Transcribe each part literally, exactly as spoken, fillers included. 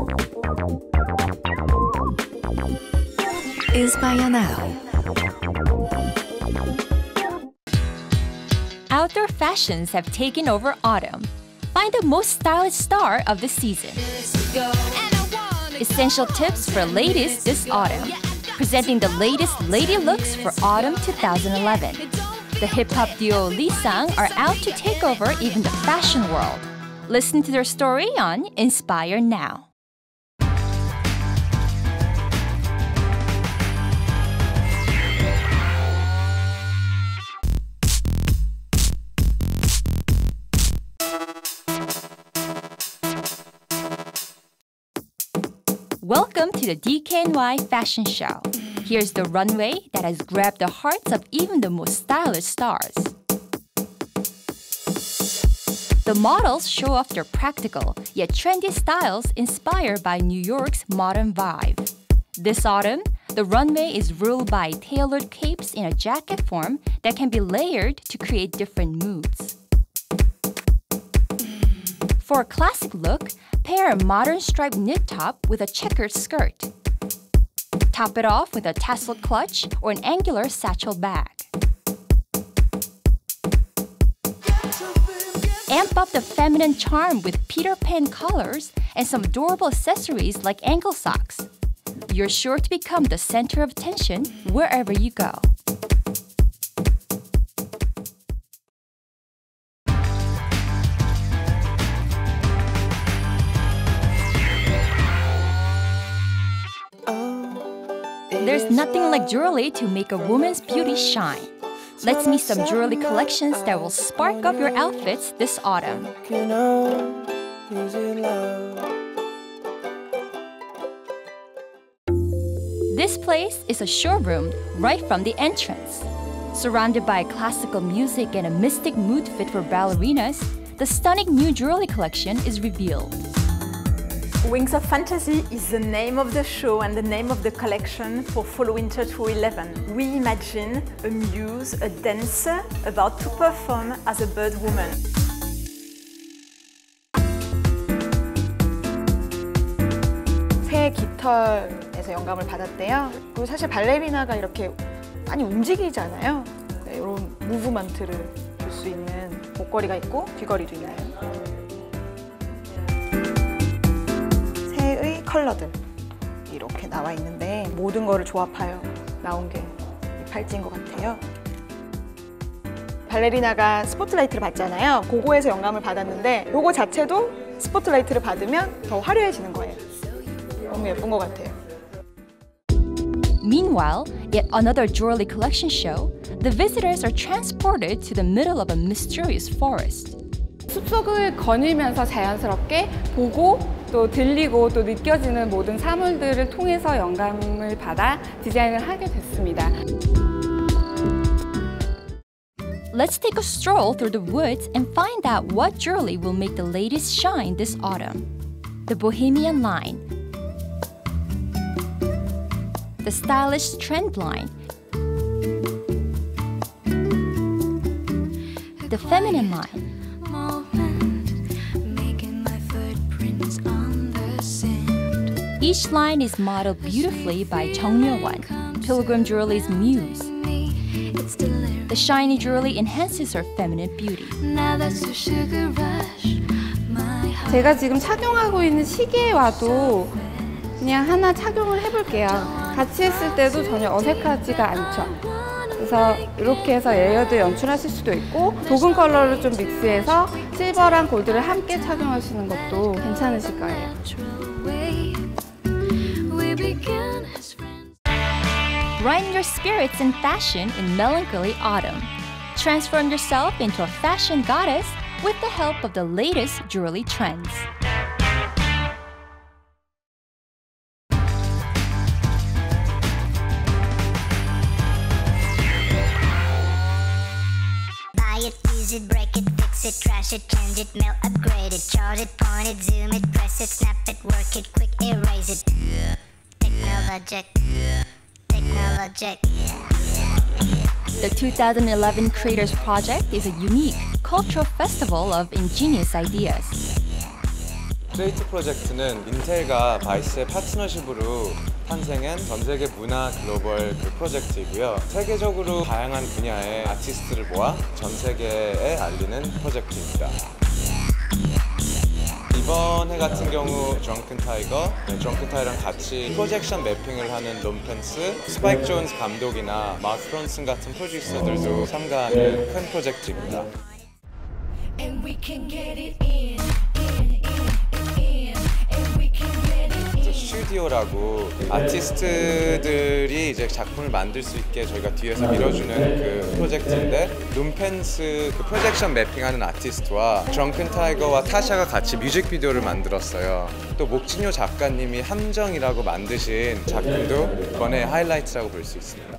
Inspire Now. Outdoor fashions have taken over autumn. Find the most stylish star of the season. Essential tips for ladies this autumn. Presenting the latest lady looks for autumn two thousand eleven. The hip-hop duo Lee Sang are out to take over even the fashion world. Listen to their story on Inspire Now. Welcome to the D K N Y Fashion Show. Here's the runway that has grabbed the hearts of even the most stylish stars. The models show off their practical yet trendy styles inspired by New York's modern vibe. This autumn, the runway is ruled by tailored capes in a jacket form that can be layered to create different moods. For a classic look, pair a modern striped knit top with a checkered skirt. Top it off with a tasseled clutch or an angular satchel bag. Amp up the feminine charm with Peter Pan colors and some adorable accessories like ankle socks. You're sure to become the center of attention wherever you go. There's nothing like jewelry to make a woman's beauty shine. Let's meet some jewelry collections that will spark up your outfits this autumn. This place is a showroom right from the entrance. Surrounded by classical music and a mystic mood fit for ballerinas, the stunning new jewelry collection is revealed. Wings of Fantasy is the name of the show and the name of the collection for Fall Winter twenty eleven. We imagine a muse, a dancer, about to perform as a bird woman. 새 깃털에서 영감을 받았대요. 그리고 사실 발레리나가 이렇게 많이 움직이잖아요. 네, 이런 무브먼트를 줄 수 있는 목걸이가 있고 귀걸이도 있나요? 새의 컬러들 이렇게 나와 있는데 모든 거를 조합하여 나온 게 이 팔찌인 것 같아요. 발레리나가 스포트라이트를 받잖아요. 그거에서 영감을 받았는데 이거 자체도 스포트라이트를 받으면 더 화려해지는 거예요. 너무 예쁜 것 같아요. Meanwhile, yet another jewelry collection show, the visitors are transported to the middle of a mysterious forest. 숲속을 거닐면서 자연스럽게 보고 또 들리고 또 느껴지는 모든 사물들을 통해서 영감을 받아 디자인을 하게 됐습니다. Let's take a stroll through the woods and find out what jewelry will make the ladies shine this autumn. The Bohemian line, the stylish trend line, the feminine line, each line is modeled beautifully by Jung Myo-won, Pilgrim Jewelry's muse. The shiny jewelry enhances her feminine beauty. 제가 지금 착용하고 있는 시계와도 그냥 하나 착용을 해볼게요. 같이 했을 때도 전혀 어색하지가 않죠. 그래서 이렇게 해서 레이어드 연출하실 수도 있고 도금 컬러를 좀 믹스해서 실버랑 골드를 함께 착용하시는 것도 괜찮으실 거예요. Brighten your spirits and fashion in melancholy autumn. Transform yourself into a fashion goddess with the help of the latest jewelry trends. Buy it, use it, break it, fix it, trash it, change it, mail, upgrade it, chart it, point it, zoom it, press it, snap it, work it, quick erase it. Technologic. Technologic. The two thousand eleven Creators Project is a unique cultural festival of ingenious ideas. 크리에이티브 프로젝트는 인텔과 바이스의 파트너십으로 탄생한 전 세계 문화 글로벌 그 프로젝트이고요. 세계적으로 다양한 분야의 아티스트를 모아 전 세계에 알리는 프로젝트입니다. 이번 해 같은 경우 드렁큰 타이거, 네, 드렁큰 타이거랑 같이 프로젝션 매핑을 하는 롬펜스, 스파이크 존스 감독이나 마크 프론슨 같은 프로듀서들도 참가하는 큰 프로젝트입니다. 스튜디오라고 아티스트들이 이제 작품을 만들 수 있게 저희가 뒤에서 밀어주는 그 프로젝트인데, 룸펜스 그 프로젝션 매핑하는 아티스트와 드렁큰 타이거와 타샤가 같이 뮤직비디오를 만들었어요. 또 목진효 작가님이 함정이라고 만드신 작품도 이번에 하이라이트라고 볼 수 있습니다.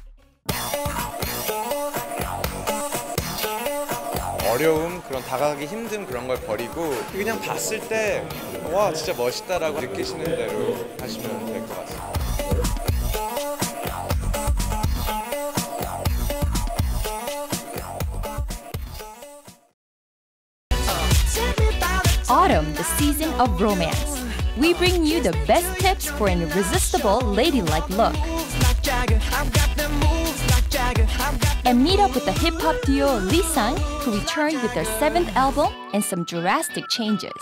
어려움, 그런 다가가기 힘든 그런 걸 버리고 그냥 봤을 때 와 진짜 멋있다라고 느끼시는 대로 하시면 될 것 같습니다. Autumn, the season of romance. We bring you the best tips for an irresistible ladylike look. And meet up with the hip-hop duo Lee Sun, who returned with their seventh album and some drastic changes.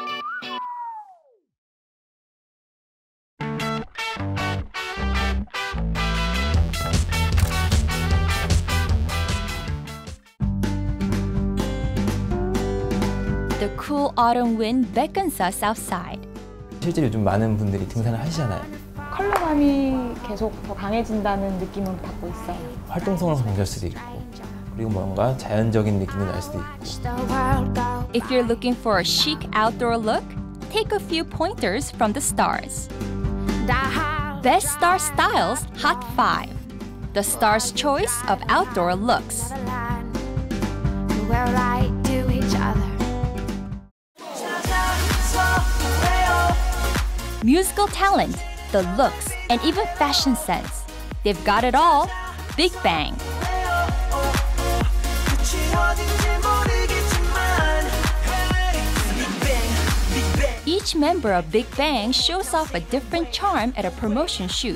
The cool autumn wind beckons us outside. 실제로 요즘 많은 분들이 등산을 하시잖아요. 컬러감이 계속 더 강해진다는 느낌은 받고 있어요. 활동성을 강조할 수도 있고, 그리고 뭔가 자연적인 느낌이 날 수도 있고. If you're looking for a chic outdoor look, take a few pointers from the stars. Best Star Styles Hot five. The Star's choice of outdoor looks. Musical talent, the looks, and even fashion sense. They've got it all. Big Bang. Each member of Big Bang shows off a different charm at a promotion shoot.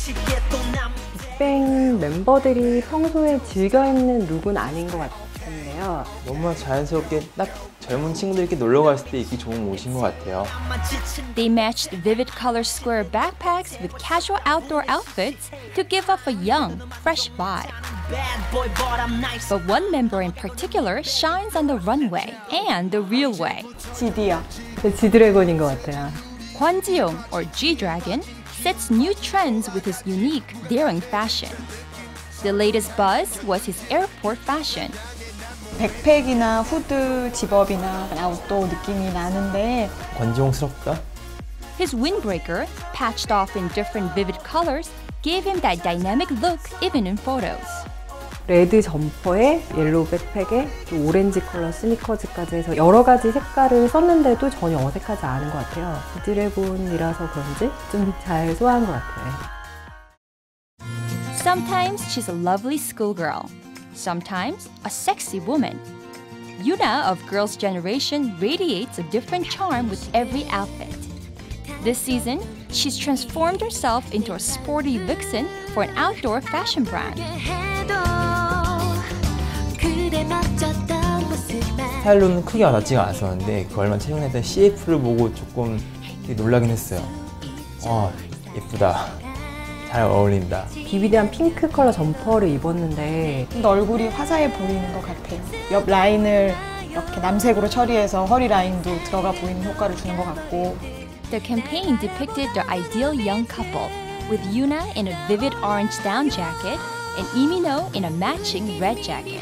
빅뱅 멤버들이 평소에 즐겨 입는 룩은 아닌 것 같은데요. 너무 자연스럽게 딱 젊은 친구들끼리 놀러 갔을 때 입기 좋은 옷인 것 같아요. They matched vivid color square backpacks with casual outdoor outfits to give off a young, fresh vibe. But one member in particular shines on the runway and the real way. 지디요. 지드래곤인 것 같아요. Kwon Ji-young, or G-Dragon, sets new trends with his unique, daring fashion. The latest buzz was his airport fashion. 백팩이나 후드, 집업이나 아웃도어 느낌이 나는데 권지용스럽다? His windbreaker, patched off in different vivid colors, gave him that dynamic look even in photos. 레드 점퍼에 옐로우 백팩에 또 오렌지 컬러 스니커즈까지 해서 여러 가지 색깔을 썼는데도 전혀 어색하지 않은 것 같아요. 지드래곤이라서 그런지 좀 잘 소화한 것 같아요. Sometimes she's a lovely schoolgirl. Sometimes a sexy woman. Yuna of Girls' Generation radiates a different charm with every outfit. This season, she's transformed herself into a sporty vixen for an outdoor fashion brand. 스타일로는 크게 와닿지가 않았었는데 그 얼마 최근에 했던 씨에프를 보고 조금 놀라긴 했어요. 와, 예쁘다. 잘 어울린다. 비비드한 핑크 컬러 점퍼를 입었는데 좀 더 얼굴이 화사해 보이는 것 같아요. 옆 라인을 이렇게 남색으로 처리해서 허리 라인도 들어가 보이는 효과를 주는 것 같고. The campaign depicted their ideal young couple, with Yuna in a vivid orange down jacket and Lee Min-ho in a matching red jacket.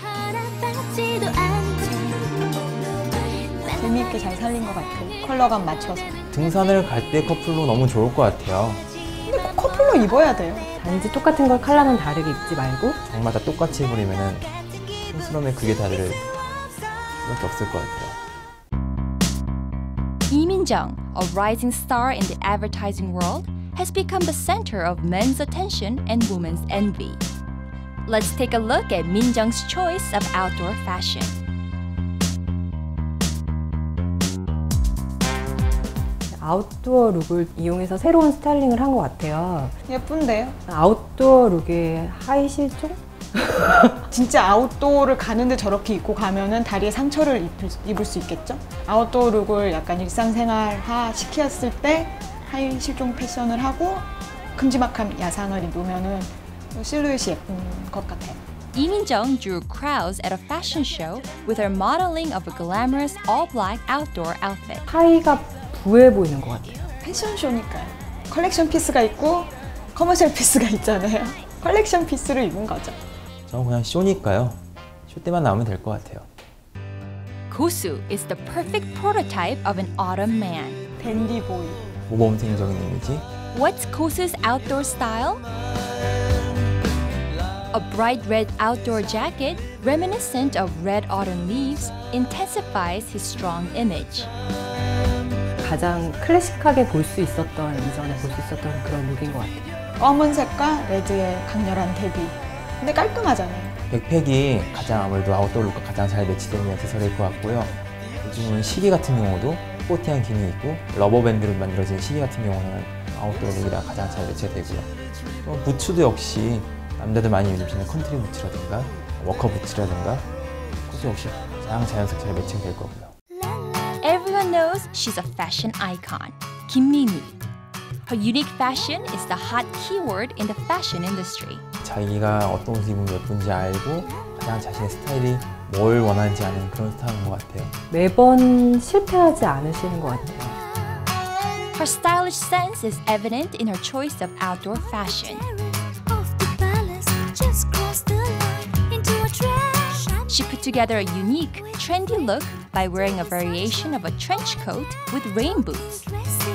재미있게 잘 살린 것 같아요. 컬러감 맞춰서. 등산을 갈 때 커플로 너무 좋을 것 같아요. 근데 꼭 커플로 입어야 돼요. 단지 똑같은 걸 컬러만 다르게 입지 말고 정말 다 똑같이 해버리면 촌스러움에 그게 다를 수밖에 없을 것 같아요. Lee Min-jung, a rising star in the advertising world, has become the center of men's attention and women's envy. Let's take a look at Min-jung's choice of outdoor fashion. 아웃도어 룩을 이용해서 새로운 스타일링을 한 것 같아요. 예쁜데요? 아웃도어 룩의 하이 실종? 진짜 아웃도어를 가는데 저렇게 입고 가면은 다리에 상처를 입을, 입을 수 있겠죠? 아웃도어 룩을 약간 일상생활화 시켰을 때 하이 실종 패션을 하고 큼지막한 야상을 입으면은 실루엣이 예쁜 것 같아요. Lee Min-jung drew crowds at a fashion show with her modeling of a glamorous all-black outdoor outfit. 하이가 부해 보이는 것 같아요. 패션쇼니까요. 컬렉션 피스가 있고 커머셜 피스가 있잖아요. 컬렉션 피스를 입은 거죠. 저는 그냥 쇼니까요. 쇼 때만 나오면 될 것 같아요. Kosu is the perfect prototype of an autumn man. 댄디 보이. 모범생적인 이미지. What's Kosu's outdoor style? A bright red outdoor jacket, reminiscent of red autumn leaves, intensifies his strong image. 가장 클래식하게 볼 수 있었던, 이전에 볼 수 있었던 그런 룩인 것 같아요. 검은색과 레드의 강렬한 대비. 근데 깔끔하잖아요. 백팩이 가장 아무래도 아웃도어 룩과 가장 잘 매치되는 액세서리일 것 같고요. 요즘은 시계 같은 경우도 스포티한 기능이 있고 러버밴드로 만들어진 시계 같은 경우는 아웃도어 룩이랑 가장 잘 매치가 되고요. 또 부츠도 역시 남자들 많이 입는 컨트리 부츠라든가 워커 부츠라든가 그것도 역시 가장 자연스럽게 잘 매치가 될 거고요. Everyone knows she's a fashion icon, Kim Min-hee. Her unique fashion is the hot keyword in the fashion industry. 자기가 어떤 옷을 입으면 예쁜지 알고 가장 자신의 스타일이 뭘 원하는지 아는 그런 스타일인 것 같아요. 매번 실패하지 않으시는 것 같아요. Her stylish sense is evident in her choice of outdoor fashion. She put together a unique, trendy look by wearing a variation of a trench coat with rain boots.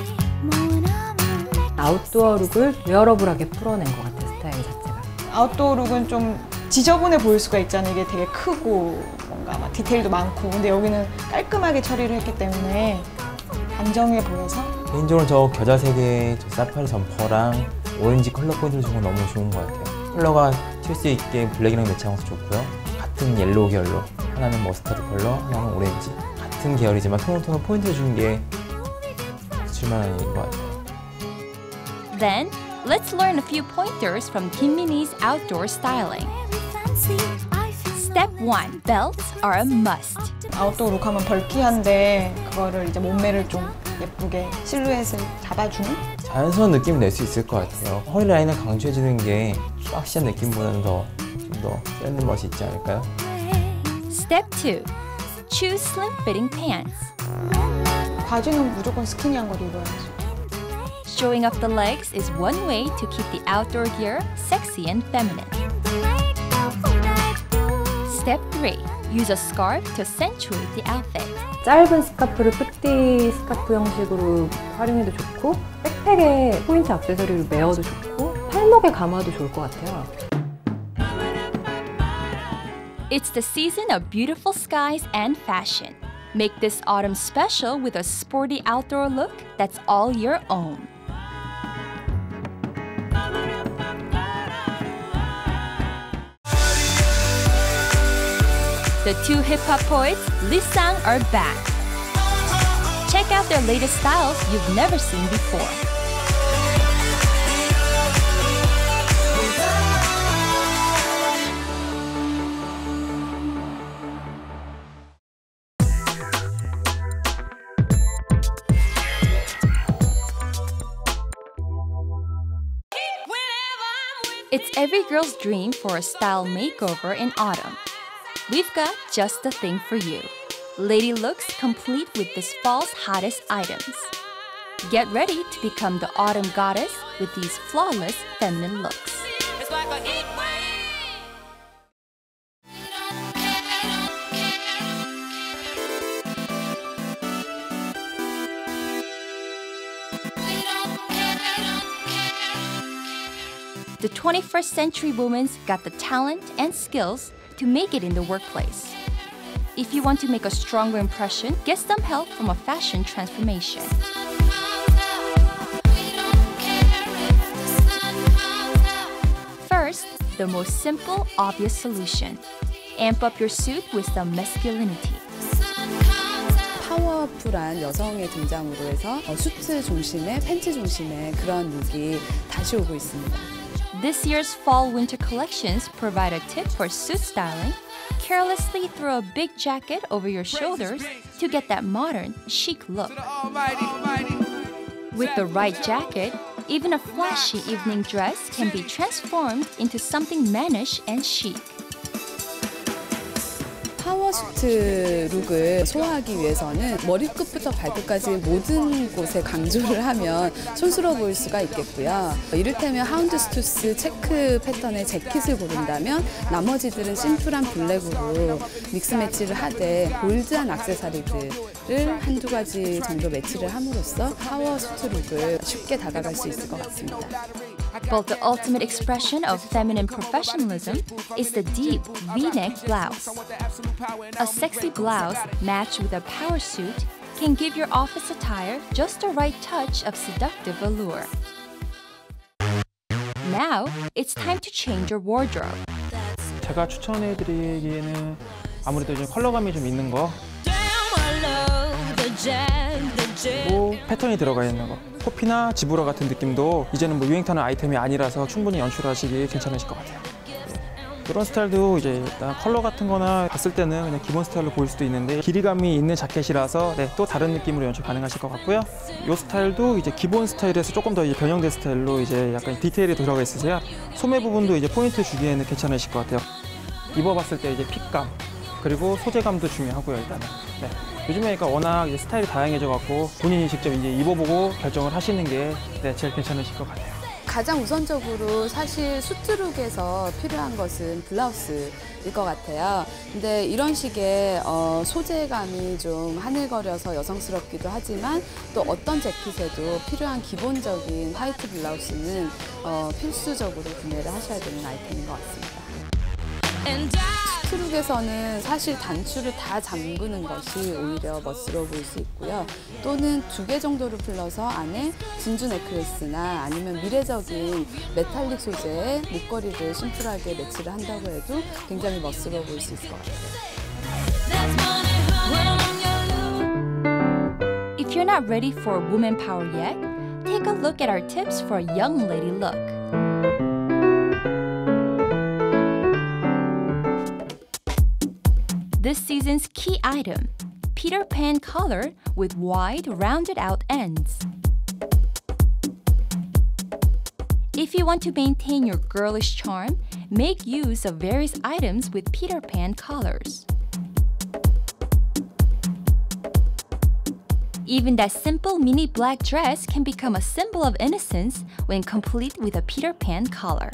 아웃도어 룩을 웨어러블하게 풀어낸 것 같아요, 스타일 자체가. 아웃도어 룩은 좀 지저분해 보일 수가 있잖아요. 이게 되게 크고 뭔가 막 디테일도 많고. 근데 여기는 깔끔하게 처리를 했기 때문에 단정해 보여서. 개인적으로 저 겨자색의 저 사파리 점퍼랑 오렌지 컬러 포인트를 준 건 너무 좋은 것 같아요. 컬러가 튈 수 있게 블랙이랑 매치하면서 좋고요. 같은 옐로우 계열로 하나는 머스타드 컬러, 하나는 오렌지. 같은 계열이지만 톤온톤을 포인트 준 게 줄만한 일인 것 같아요. Then, let's learn a few pointers from Kim Min-hee's outdoor styling. Step one. Belts are a must. 아웃도어 룩 하면 벌키한데 그거를 이제 몸매를 좀 예쁘게 실루엣을 잡아주는? 자연스러운 느낌을 낼 수 있을 것 같아요. 허리 라인을 강조해주는 게 박시한 느낌보다는 더 좀 더 세련된 멋이 있지 않을까요? Step two. Choose slim-fitting pants. 바지는 무조건 스키니한 걸 입어야죠. Showing off the legs is one way to keep the outdoor gear sexy and feminine. Step three. Use a scarf to accentuate the outfit. 짧은 스카프를 뿌띠 스카프 형식으로 활용해도 좋고 백팩에 포인트 액세서리를 메어도 좋고 팔목에 감아도 좋을 것 같아요. It's the season of beautiful skies and fashion. Make this autumn special with a sporty outdoor look that's all your own. The two hip-hop poets, Lee Sang, are back. Check out their latest styles you've never seen before. It's every girl's dream for a style makeover in autumn. We've got just the thing for you. Lady looks complete with this fall's hottest items. Get ready to become the autumn goddess with these flawless feminine looks. It's like a heat The twenty-first century woman's got the talent and skills to make it in the workplace. If you want to make a stronger impression, get some help from a fashion transformation. First, the most simple, obvious solution. Amp up your suit with some masculinity. 파워풀한 여성의 등장으로 해서 수트 중심의 팬츠 중심의 그런 룩이 다시 오고 있습니다. This year's fall-winter collections provide a tip for suit styling. Carelessly throw a big jacket over your shoulders to get that modern, chic look. With the right jacket, even a flashy evening dress can be transformed into something mannish and chic. 파워수트 룩을 소화하기 위해서는 머리끝부터 발끝까지 모든 곳에 강조를 하면 촌스러워 보일 수가 있겠고요. 이를테면 하운드스투스 체크 패턴의 재킷을 고른다면 나머지들은 심플한 블랙으로 믹스매치를 하되 볼드한 액세서리들을 한두 가지 정도 매치를 함으로써 파워수트 룩을 쉽게 다가갈 수 있을 것 같습니다. But the ultimate expression of feminine professionalism is the deep V-neck blouse. A sexy blouse matched with a power suit can give your office attire just the right touch of seductive allure. Now, it's time to change your wardrobe. 제가 추천해드리기에는 아무래도 좀 컬러감이 좀 있는 거, 그리고 패턴이 들어가 있는 거. 코피나 지브라 같은 느낌도 이제는 뭐 유행 타는 아이템이 아니라서 충분히 연출하시기 괜찮으실 것 같아요. 이런 스타일도 이제 일단 컬러 같은 거나 봤을 때는 그냥 기본 스타일로 보일 수도 있는데 길이감이 있는 자켓이라서 네, 또 다른 느낌으로 연출 가능하실 것 같고요. 이 스타일도 이제 기본 스타일에서 조금 더 이제 변형된 스타일로 이제 약간 디테일이 들어가 있으세요. 소매 부분도 이제 포인트 주기에는 괜찮으실 것 같아요. 입어봤을 때 이제 핏감 그리고 소재감도 중요하고요. 일단은 네. 요즘에 그러니까 워낙 이제 스타일이 다양해져갖고 본인이 직접 이제 입어보고 결정을 하시는 게 네, 제일 괜찮으실 것 같아요. 가장 우선적으로 사실 수트룩에서 필요한 것은 블라우스일 것 같아요. 근데 이런 식의 어, 소재감이 좀 하늘거려서 여성스럽기도 하지만 또 어떤 재킷에도 필요한 기본적인 화이트 블라우스는 어, 필수적으로 구매를 하셔야 되는 아이템인 것 같습니다. 수트룩에서는 사실 단추를 다 잠그는 것이 오히려 멋스러워 보일 수 있고요. 또는 두 개 정도를 풀러서 안에 진주 넥클래스나 아니면 미래적인 메탈릭 소재의 목걸이를 심플하게 매치를 한다고 해도 굉장히 멋스러워 보일 수 있을 것 같아요. If you're not ready for woman power yet, take a look at our tips for a young lady look. This season's key item, Peter Pan collar with wide, rounded out ends. If you want to maintain your girlish charm, make use of various items with Peter Pan collars. Even that simple mini black dress can become a symbol of innocence when complete with a Peter Pan collar.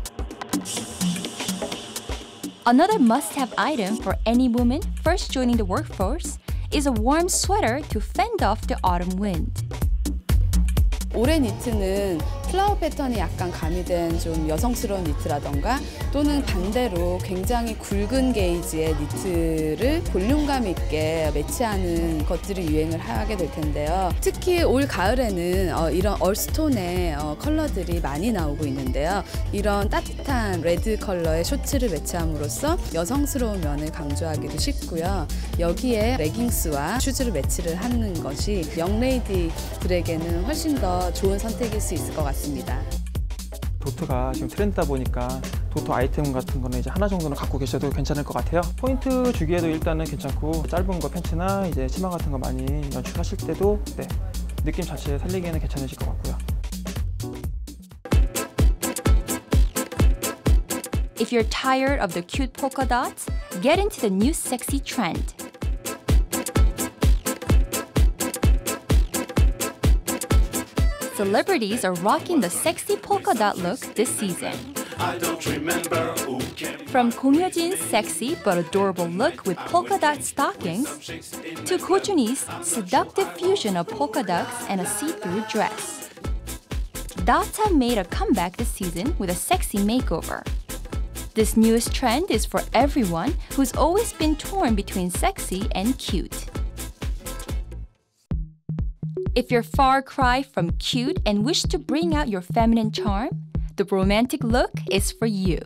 Another must-have item for any woman first joining the workforce is a warm sweater to fend off the autumn wind. 올해 니트는 플라워 패턴이 약간 가미된 좀 여성스러운 니트라던가 또는 반대로 굉장히 굵은 게이지의 니트를 볼륨감 있게 매치하는 것들이 유행을 하게 될 텐데요. 특히 올 가을에는 어, 이런 얼스톤의 어, 컬러들이 많이 나오고 있는데요. 이런 따뜻한 레드 컬러의 셔츠를 매치함으로써 여성스러운 면을 강조하기도 쉽고요. 여기에 레깅스와 슈즈를 매치를 하는 것이 영레이디들에게는 훨씬 더 좋은 선택일 수 있을 것 같습니다. 도트가 지금 트렌드다 보니까 도트 아이템 같은 거는 이제 하나 정도는 갖고 계셔도 괜찮을 것 같아요. 포인트 주기에도 일단은 괜찮고 짧은 거 팬츠나 이제 치마 같은 거 많이 연출하실 때도 네, 느낌 자체 살리기에는 괜찮으실 것 같고요. If you're tired of the cute polka dots, get into the new sexy trend. Celebrities are rocking the sexy polka dot look this season. From Gong Hyo-jin's sexy but adorable look with polka dot stockings to Ko Jun-hee's seductive fusion of polka dots and a see-through dress. Dots have made a comeback this season with a sexy makeover. This newest trend is for everyone who's always been torn between sexy and cute. If you're far cry from cute and wish to bring out your feminine charm, the romantic look is for you.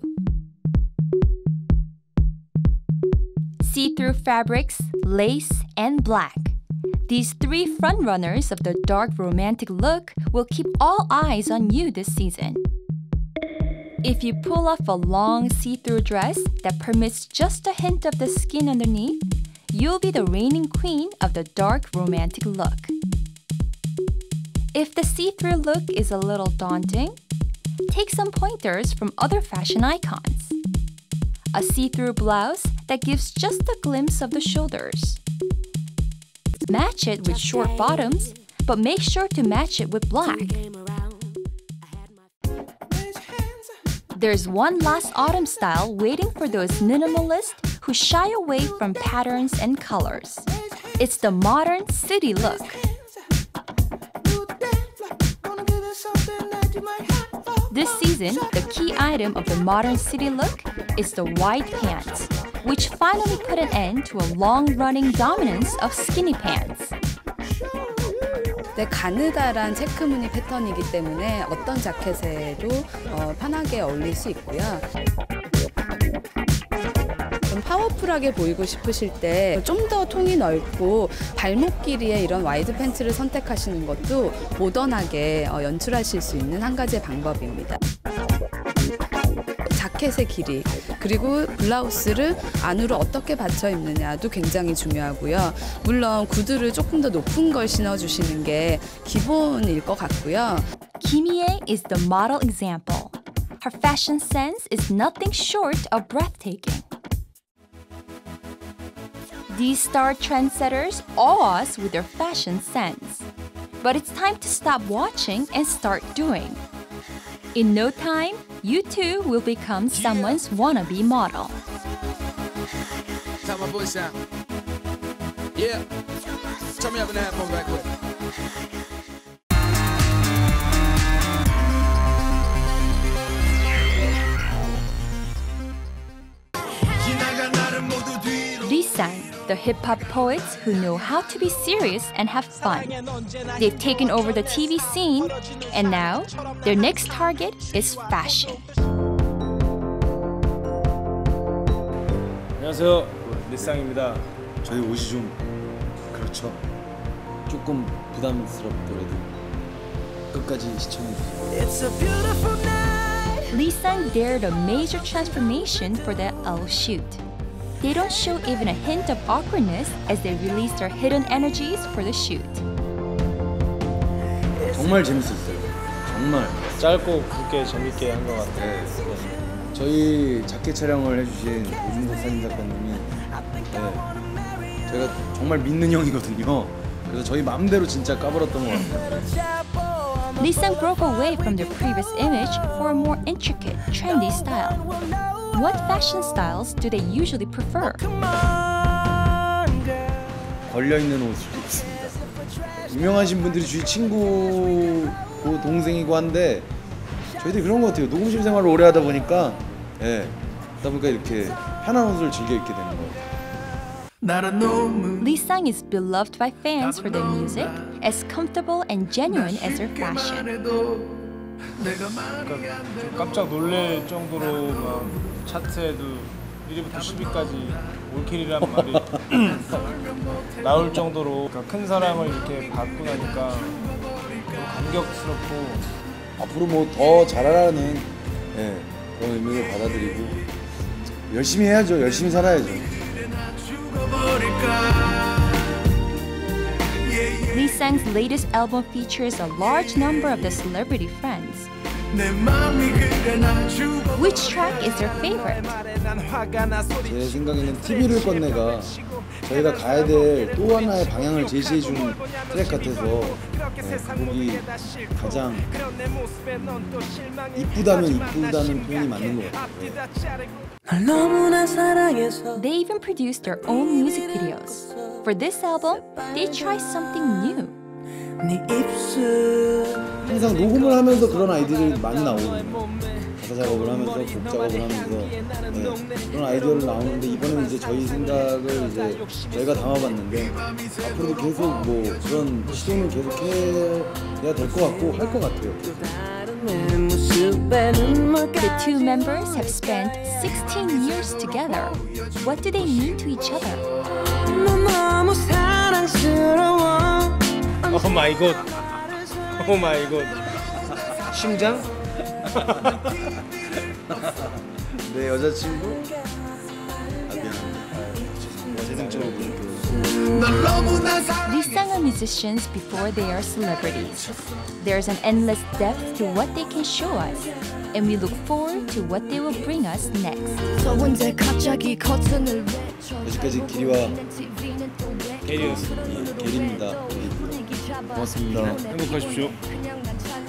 See-through fabrics, lace, and black. These three frontrunners of the dark romantic look will keep all eyes on you this season. If you pull off a long see-through dress that permits just a hint of the skin underneath, you'll be the reigning queen of the dark romantic look. If the see-through look is a little daunting, take some pointers from other fashion icons. A see-through blouse that gives just a glimpse of the shoulders. Match it with short bottoms, but make sure to match it with black. There's one last autumn style waiting for those minimalists who shy away from patterns and colors. It's the modern city look. This season, the key item of the modern city look is the white pants, which finally put an end to a long-running dominance of skinny pants. 네, 가느다란 체크무늬 패턴이기 때문에 어떤 자켓에도 어, 편하게 어울릴 수 있고요. 좀 파워풀하게 보이고 싶으실 때 좀 더 통이 넓고 발목 길이의 이런 와이드 팬츠를 선택하시는 것도 모던하게 어, 연출하실 수 있는 한 가지의 방법입니다. 자켓의 길이, 그리고 블라우스를 안으로 어떻게 받쳐 입느냐도 굉장히 중요하고요. 물론 구두를 조금 더 높은 걸 신어주시는 게 기본일 것 같고요. Kimie is the model example. Her fashion sense is nothing short of breathtaking. These star trendsetters awe us with their fashion sense. But it's time to stop watching and start doing. In no time, you too will become someone's wannabe model. Turn my voice down. Yeah. Turn me up in the headphone back quick. Risang, the hip-hop poets who know how to be serious and have fun. They've taken over the T V scene, and now their next target is fashion. 안녕하세요, 리쌍입니다. 저희 옷이 좀 그렇죠. 조금 부담스럽더라도 끝까지 시청해주세요. Risang dared a major transformation for the L shoot. They don't show even a hint of awkwardness as they release their hidden energies for the shoot. 정말 재밌었어요. 정말 짧고 굵게 재밌게 한 것 같아요. 네. 저희 자켓 촬영을 해주신 오준석 사진 작가님이 네. 제가 정말 믿는 형이거든요. 그래서 저희 마음대로 진짜 까불었던 것 같아요. Risang broke away from their previous image for a more intricate, trendy style. What fashion styles do they usually prefer? 걸려있는 옷을 입습니다. 유명하신 분들이 주위 친구고 동생이고 한데 저희들이 그런 것 같아요. 녹음실 생활을 오래 하다 보니까 예, 그러다 보니까 이렇게 편한 옷을 즐겨 입게 되는 거예요. Risang is beloved by fans for their music, as comfortable and genuine as their fashion. 그러니까 좀 깜짝 놀랄 정도로 막 차트에도 일 위부터 십 위까지 올킬이란 말이 나올 정도로 그러니까 큰 사랑을 이렇게 받고 나니까 좀 감격스럽고 앞으로 뭐 더 잘하라는 예, 그런 의미를 받아들이고 열심히 해야죠. 열심히 살아야죠. Risang's latest album features a large number of the celebrity friends. Which track is their favorite? 제 생각에는 티비를 건네가 저희가 가야 될 또 하나의 방향을 제시해 주는 트랙 같아서 네, 그 곡이 가장 이쁘다면 이쁘다는 표현이 맞는 것 같아요. They even produced their own music videos. For this album, they try something new. 항상 녹음을 하면서 그런 아이디어들이 많이 나오거든요. 가사 작업을 하면서 곡 작업을 하면서 네, 그런 아이디어를 나오는데 이번에는 이제 저희 생각을 이제 저희가 담아봤는데 앞으로도 계속 뭐 그런 시도는 계속 해야 될 것 같고 할 것 같아요. The two members have spent sixteen years together. What do they mean to each other? 사랑스러워. 오 마이 갓. 오 마이 갓. 심장? 내 여자친구? 아 미안합니다. 재능적으로 보니까. These song are musicians before they are celebrities. There's an endless depth to what they can show us, and we look forward to what they will bring us next. 여기까지 기리와 게리였습니다. 게리입니다. 고맙습니다. 행복하십시오.